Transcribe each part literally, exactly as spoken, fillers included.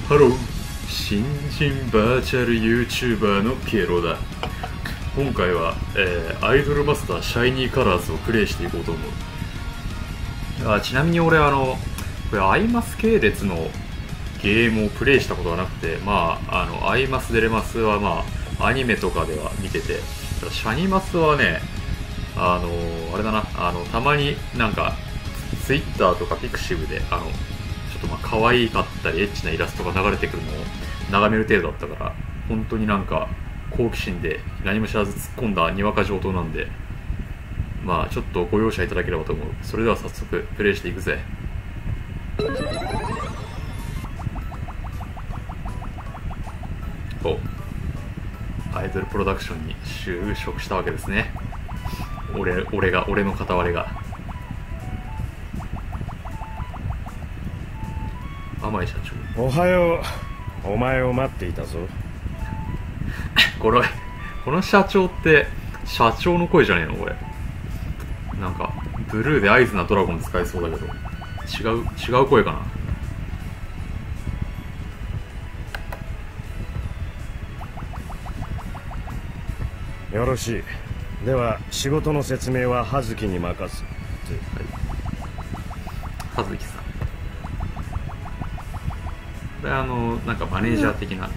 ハロー、新人バーチャル YouTuber のピエロだ。今回は、えー、アイドルマスターシャイニーカラーズをプレイしていこうと思う。あ、ちなみに俺あのこれアイマス系列のゲームをプレイしたことがなくて、まああのアイマスデレマスはまあアニメとかでは見てて、シャニマスはね、あのー、あれだな、あのたまになんかツイッターとかピクシブであのちょっとまあ可愛かったりエッチなイラストが流れてくるのを眺める程度だったから、本当になんか好奇心で何も知らず突っ込んだにわか上等なんで、まあちょっとご容赦いただければと思う。それでは早速プレイしていくぜ。お、アイドルプロダクションに就職したわけですね。俺俺が俺の片割れが。甘い社長、 おはよう。お前を待っていたぞ。 これこの社長って社長の声じゃねえのこれ。なんかブルーでアイズなドラゴン使えそうだけど、違う違う声かな。 よろしい。では仕事の説明は葉月に任す。 はい、葉月さん、これあのなんかマネージャー的な、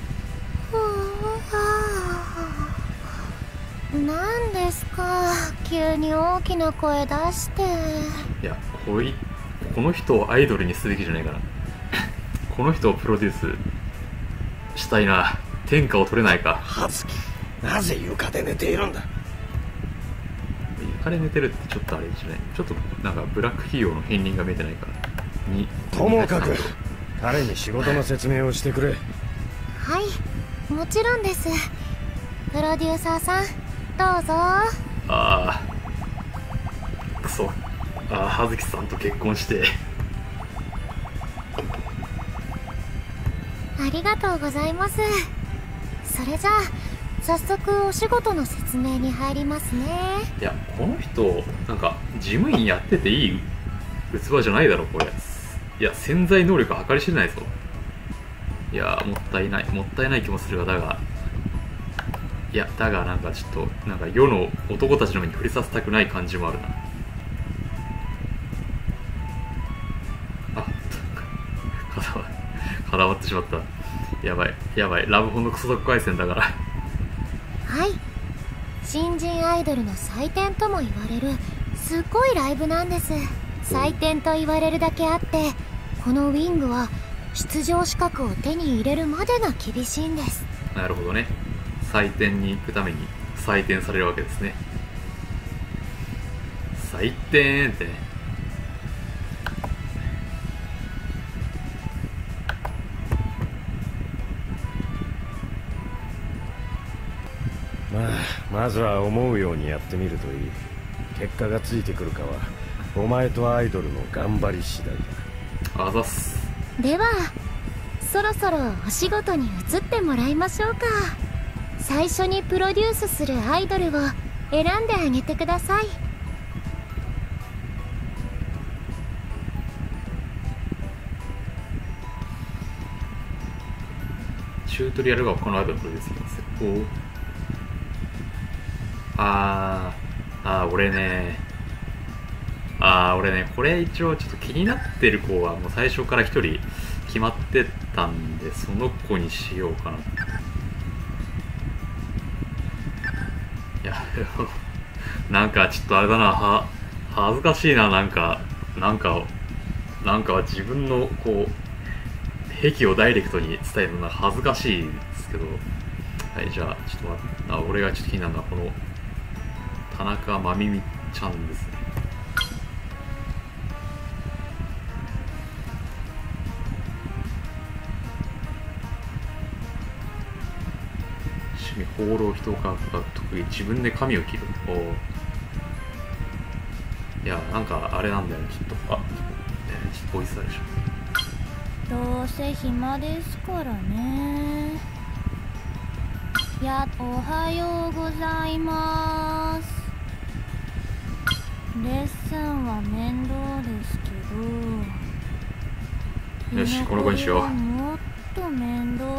うん、なんですか急に大きな声出して。 いや、こいこの人をアイドルにすべきじゃないかな。この人をプロデュースしたいな。天下を取れないか。 葉月、なぜ床で寝ているんだ。 床で寝てるってちょっとあれじゃない、ちょっとなんかブラック企業の片鱗が見えてないからに。 ともかく彼に仕事の説明をしてくれ。 はい、もちろんです。プロデューサーさんどうぞ。 ああ、くそ。ああ、葉月さんと結婚して。 ありがとうございます。それじゃあ早速お仕事の説明に入りますね。 いや、この人なんか事務員やってていい器じゃないだろこれ。いや、潜在能力計り知れないぞ。いや、もったいないもったいない気もするが、だがいやだがなんかちょっとなんか世の男たちの目に触れさせたくない感じもあるな。あ、固ま固まってしまった。やばいやばい、ラブホのクソドッ回線だから。 はい、新人アイドルの祭典とも言われるすごいライブなんです。祭典と言われるだけあって、このウィングは出場資格を手に入れるまでが厳しいんです。 なるほどね。祭典に行くために採点されるわけですね。採点ってね。 まあまずは思うようにやってみるといい。結果がついてくるかはお前とアイドルの頑張り次第だ。 あざっす。 ではそろそろお仕事に移ってもらいましょうか。最初にプロデュースするアイドルを選んであげてください。 チュートリアルがこのアイドルプロデュースしますよ。おあーあー、俺ねああ俺ねこれ一応ちょっと気になってる子はもう最初から一人決まってたんで、その子にしようかな。いやなんかちょっとあれだな、は恥ずかしいな。なんかなんかなんか自分のこう癖をダイレクトに伝えるのが恥ずかしいですけど、はい、じゃあちょっと待って、あ、俺がちょっと気になるのはこの田中まみみちゃんですね。趣味放浪人科学が得意、自分で髪を切る。おいや、なんかあれなんだよね、きっと。あ、えー、ちょっとボイスあるでしょ。 どうせ暇ですからね。やおはようございます。レッスンは面倒ですけど、 よし、この子にしよう。 もっ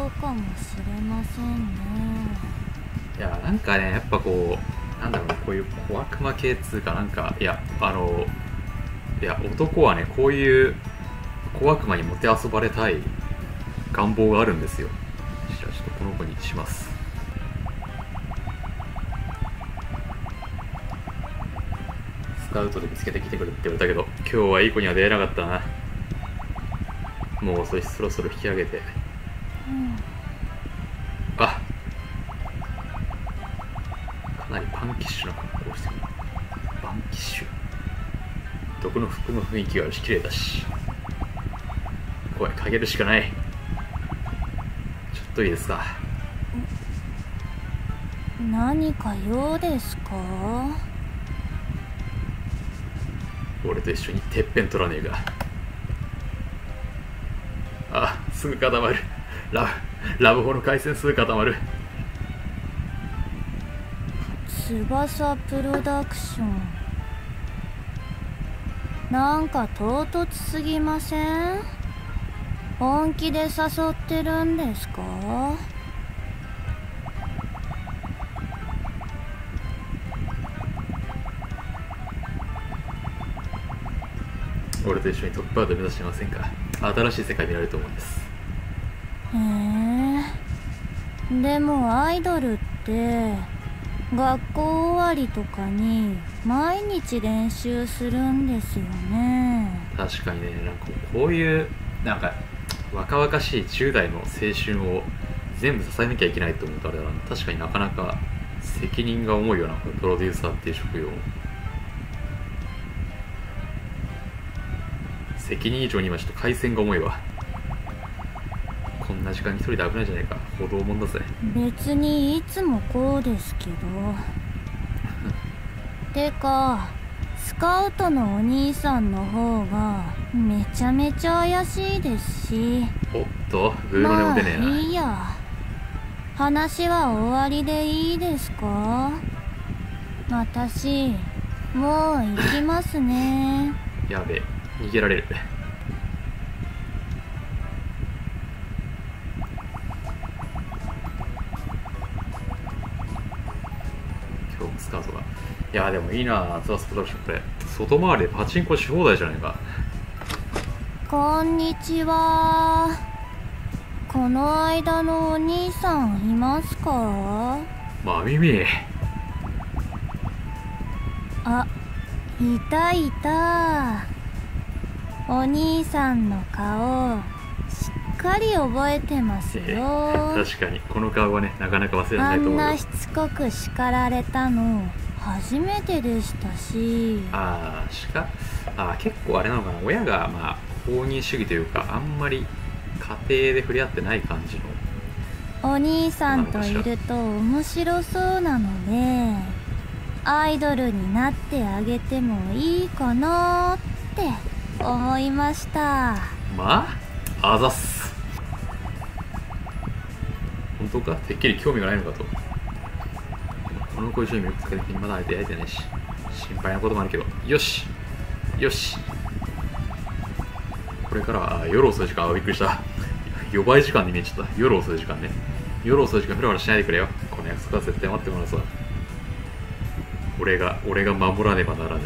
そうかもしれませんね。 いやなんかねやっぱこうなんだろうね、こういう小悪魔系っつうかなんかいやあのいや男はねこういう小悪魔にもてあそばれたい願望があるんですよ。じゃあちょっとこの子にします。スカウトで見つけてきてくれって言われたけど今日はいい子には出会えなかったな。もう遅いしそろそろ引き上げて、 うん、 あかなりパンキッシュな格好をしてる。パンキッシュ毒の服の雰囲気があるし綺麗だし、声かけるしかない。ちょっといいですか。 何か用ですか？ 俺と一緒にてっぺん取らねえか。あ、すぐ固まる。ラブラブホの回線すぐ固まる。 翼プロダクション、なんか唐突すぎません？本気で誘ってるんですか？ 俺と一緒にトップアウト目指してませんか？新しい世界見られると思うんです。 へえ。でもアイドルって学校終わりとかに毎日練習するんですよね。 確かにね、なんかこういうなんか若々しいじゅう代の青春を全部支えなきゃいけないと思うとあれだな。確かになかなか責任が重いよな、このプロデューサーっていう職業。責任以上に今ちょっと回線が重いわ。こんな時間に一人で危ないじゃないか。歩道もんだぜ。 別にいつもこうですけどてかスカウトのお兄さんの方がめちゃめちゃ怪しいですし。 おっとグーの音も出ねえな。 まあいいや、話は終わりでいいですか？私もう行きますね。 やべえ、逃げられる。今日スカートが。いやでもいいな、ツアースプロダクション。これ外回りでパチンコし放題じゃないか。 こんにちは。この間のお兄さんいますか？ まみみ。 あ、いたいた。お兄さんの顔しっかり覚えてますよ。 えー、確かにこの顔はねなかなか忘れられないと思うよ。 あんなしつこく叱られたの初めてでしたし。 ああ、しかあー結構あれなのかな、親がまあ放任主義というかあんまり家庭で触れ合ってない感じの。 お兄さんといると面白そうなのでアイドルになってあげてもいいかなって思いました。 まああざっす。本当か？てっきり興味がないのかと。この子一緒に見つけてまだ出会えてないし心配なこともあるけど、よしよし。これからは夜遅い時間。あ、びっくりした。予売時間に見えちゃった。夜遅い時間ね。夜遅い時間フラフラしないでくれよ。この約束は絶対待ってもらうさ。俺が俺が守らねばならぬ。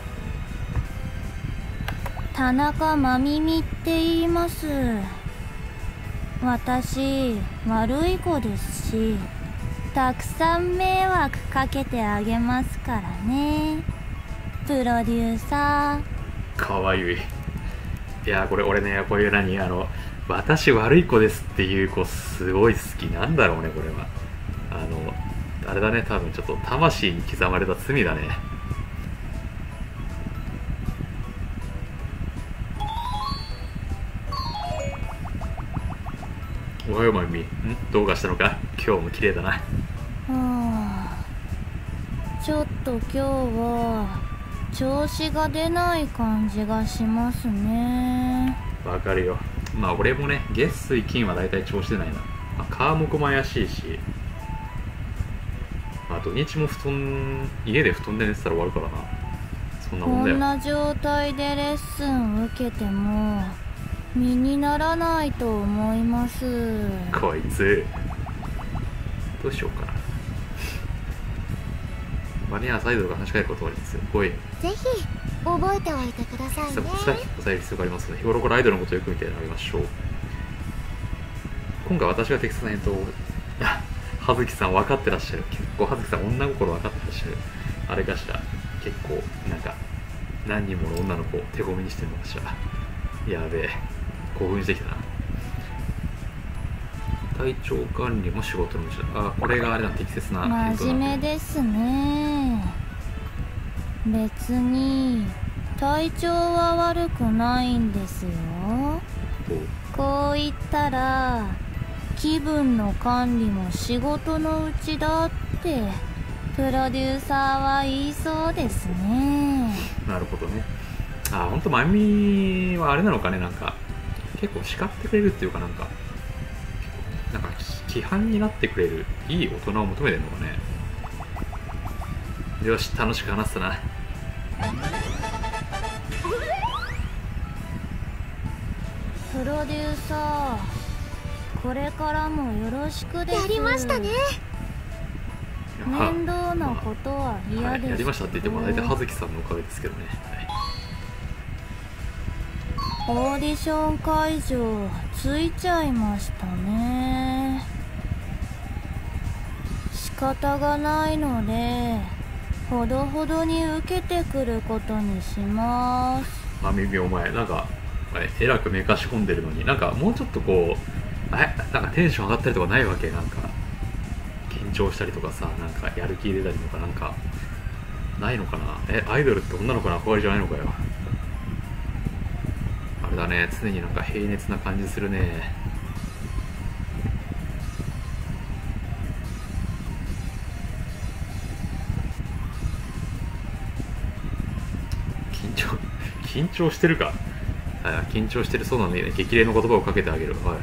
田中真耳って言います。私悪い子ですしたくさん迷惑かけてあげますからね、プロデューサー。 かわゆい。いやこれ俺ね、こういう何あの私悪い子ですっていう子すごい好きなんだろうね。これはあのあれだね、多分ちょっと魂に刻まれた罪だね。おはようまみ。んどうかしたのか？今日も綺麗だな。 はあ、ちょっと今日は調子が出ない感じがしますね。 わかるよ。まあ俺もね月水金はだいたい調子出ないな。まあ、川木も怪しいし、まあ土日も布団家で布団で寝てたら終わるからな。そんなもんだよ。 こんな状態でレッスン受けても身にならないと思います。 こいつどうしようかな。バニラサイドが話しかけることはありますよ。おい、 ぜひ覚えておいてくださいね。 さっき抑える必要がありますので、日頃からアイドルのことをよく見てあげましょう。今回私が適切な返答を、あ、葉月さん分かってらっしゃる。結構葉月さん女心分かってらっしゃる。あれかしら、結構なんか何人もの女の子を手込みにしてるのかしら。やべえ、興奮してきたな。体調管理も仕事のうちだ。あ、これがあれだ、適切な返答真面目ですね。別に体調は悪くないんですよ。こう言ったら気分の管理も仕事のうちだってプロデューサーは言いそうですね。 なるほどね。あ、ほんとまゆみはあれなのかね、なんか結構叱ってくれるっていうか、なんかなんか規範になってくれるいい大人を求めてるのかね。よし、楽しく話せたな。 プロデューサー、これからもよろしくです。 やりましたね。 面倒なことは嫌ですけど、 はい、やりましたって言っても大体葉月さんのおかげですけどね。はい、 オーディション会場着いちゃいましたね。仕方がないのでほどほどに受けてくることにします。 まみみお前なんかえらくめかし込んでるのに、なんかもうちょっとこうえなんかテンション上がったりとかないわけ？なんか緊張したりとかさ、なんかやる気出たりとかなんかないのかな。え、アイドルって女の子の憧れじゃないのかよ。あれだね、常になんか平熱な感じするね。緊張緊張してるか。あ、緊張してるそうなんで、ね、激励の言葉をかけてあげる。はい。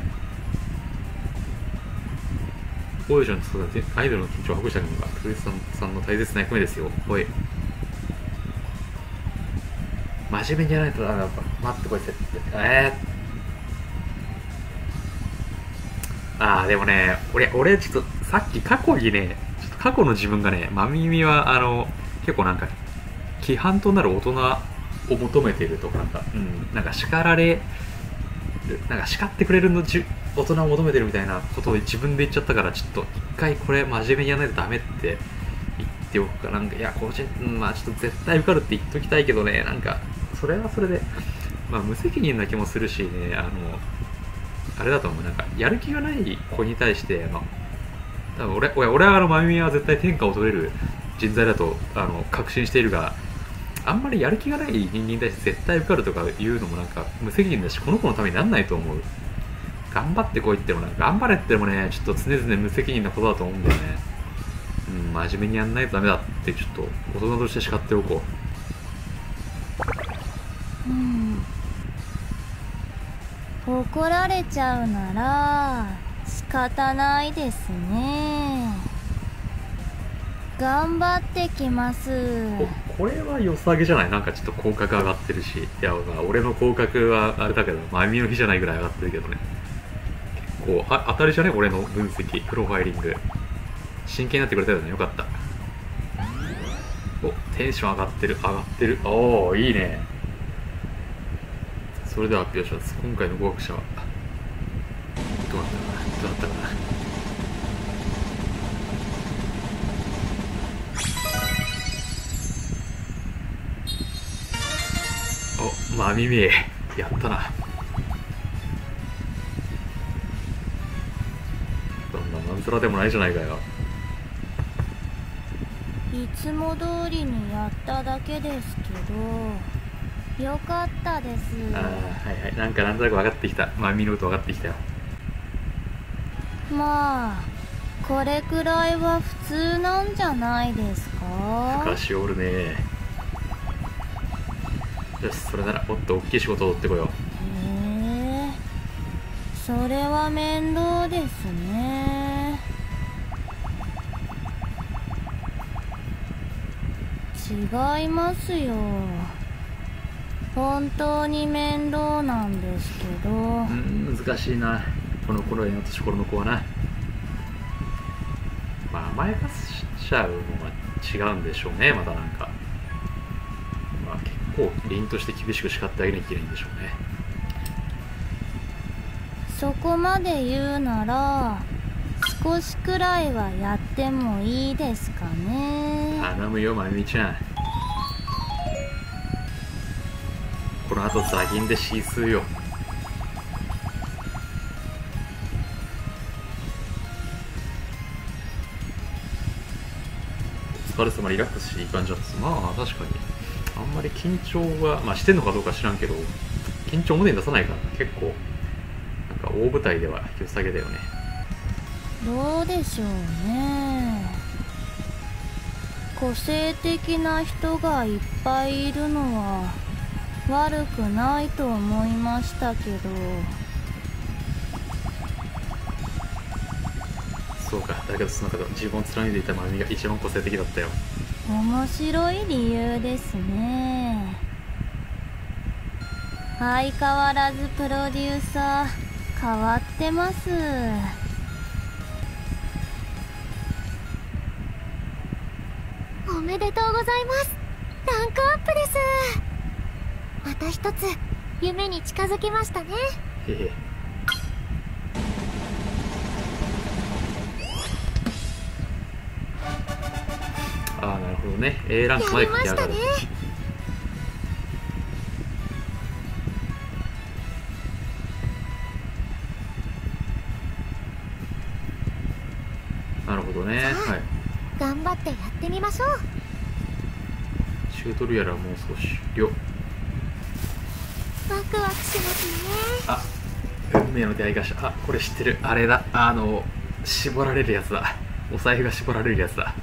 オーディションにそうだね、アイドルの緊張をほぐしてあげるのがプロレスさんの大切な役目ですよ。おい、真面目にやらないとダメだ。待ってこいつ。えー、あーでもね、俺俺ちょっとさっき過去にね、ちょっと過去の自分がね、まみみはあの結構なんか規範となる大人を求めているとか、なんか、うん、なんか叱られる、なんか叱ってくれるのじ大人を求めてるみたいなことを自分で言っちゃったから、ちょっと一回これ真面目にやらないとダメって言っておくか。なんかいやこう、まあちょっと絶対受かるって言っときたいけどね、なんかそれはそれでまあ無責任な気もするしね。あのあれだと思う、なんかやる気がない子に対してあの多分俺俺俺はあのまみみは絶対天下を取れる人材だとあの確信しているが、あんまりやる気がない人間に対して絶対受かるとか言うのもなんか無責任だし、この子のためになんないと思う。頑張ってこいってもね、頑張れってもね、ちょっと常々無責任なことだと思うんだよね。うん、真面目にやんないとダメだってちょっと大人として叱っておこう。うん。怒られちゃうなら仕方ないですね。頑張ってきます。 これは良さげじゃない？なんかちょっと降格上がってるし、いや、まあ、俺の降格はあれだけど、まみの日じゃないぐらい上がってるけどね。結構あ当たりじゃね？俺の分析、プロファイリング。真剣になってくれたよね、よかった。お、テンション上がってる、上がってる。おー、いいね。それでは発表します。今回の合格者は、どうだったかな？どうだったかな？お、まみみ、やったな。どんなまんざらでもないじゃないかよ。 いつも通りにやっただけですけど、よかったです。 ああ、はいはい、なんかなんとなく分かってきた。まみのこと分かってきたよ。 まあこれくらいは普通なんじゃないですか。 昔おるね。よし、それならもっと大きい仕事を取ってこよう。 へえ、それは面倒ですね。違いますよ。 本当に面倒なんですけど。 うん、難しいなこの頃への年頃の子はな。まあ甘やかしちゃうのが違うんでしょうね。またなんか、まあ、結構凛として厳しく叱ってあげなきゃいけないんでしょうね。 そこまで言うなら少しくらいはやってもいいですかね。 頼むよまゆみちゃん。この後ザギンでシースーよ。お疲れ様、リラックスしていい感じだった。まあ確かにあんまり緊張は、まあしてんのかどうか知らんけど、緊張表に出さないから結構なんか大舞台では良さげだよね。 どうでしょうね。個性的な人がいっぱいいるのは悪くないと思いましたけど。 そうか、だけどその中で自分を貫いていたまゆみが一番個性的だったよ。 面白い理由ですね。相変わらずプロデューサー変わってます。 おめでとうございます。ランクアップです。また一つ夢に近づきましたね。 へへ。ああ、なるほどね。 A ランクまで駆け上がる。なるほどね。はい、 頑張ってやってみましょう。 チュートリアルはもう少し了。 ワクワクしますね。 あ、運命の出会い頭。あ、これ知ってる。あれだ、あの絞られるやつだ。お財布が絞られるやつだ。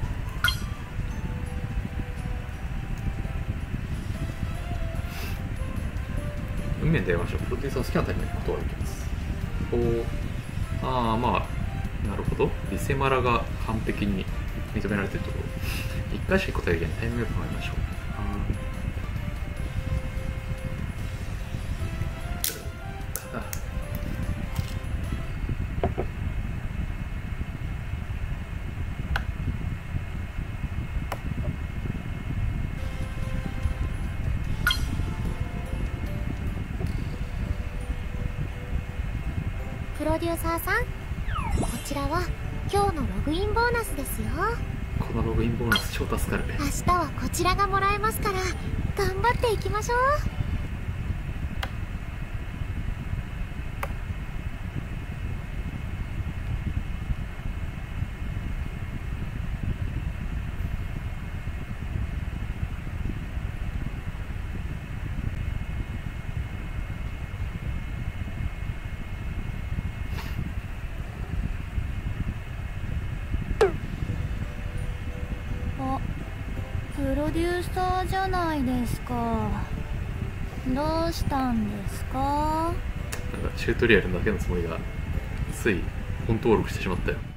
運命に出会いましょう。プロデューサーの好きなタイミングにことができます。おー、ああ、まあなるほど。リセマラが完璧に認められてるところ、いっかいしか答えできないタイミングを考えましょう。 プロデューサーさん、こちらは今日のログインボーナスですよ。 このログインボーナス超助かる。 明日はこちらがもらえますから頑張っていきましょう。 プロデューサーじゃないですか。どうしたんですか？ なんかチュートリアルだけのつもりがつい本登録してしまったよ。